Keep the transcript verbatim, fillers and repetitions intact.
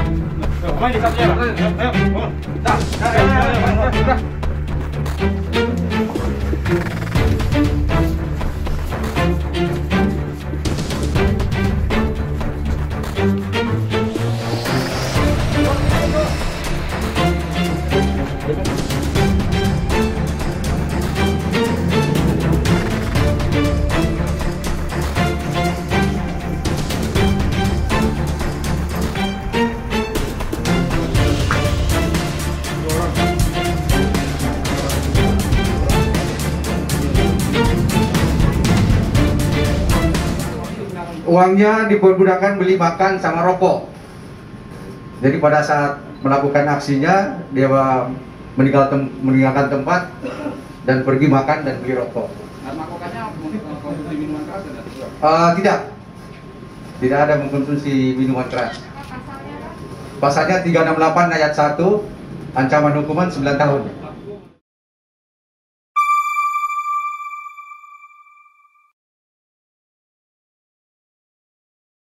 Main di satunya, Pak. Ayo, ayo. Dah, dah, dah, dah, dah. Uangnya dipergunakan beli makan sama rokok. Jadi pada saat melakukan aksinya dia meninggal tem meninggalkan tempat dan pergi makan dan beli rokok. Melakukannya mengkonsumsi minuman keras tidak? Uh, tidak, tidak ada mengkonsumsi minuman keras. Pasalnya tiga enam delapan ayat satu, ancaman hukuman sembilan tahun.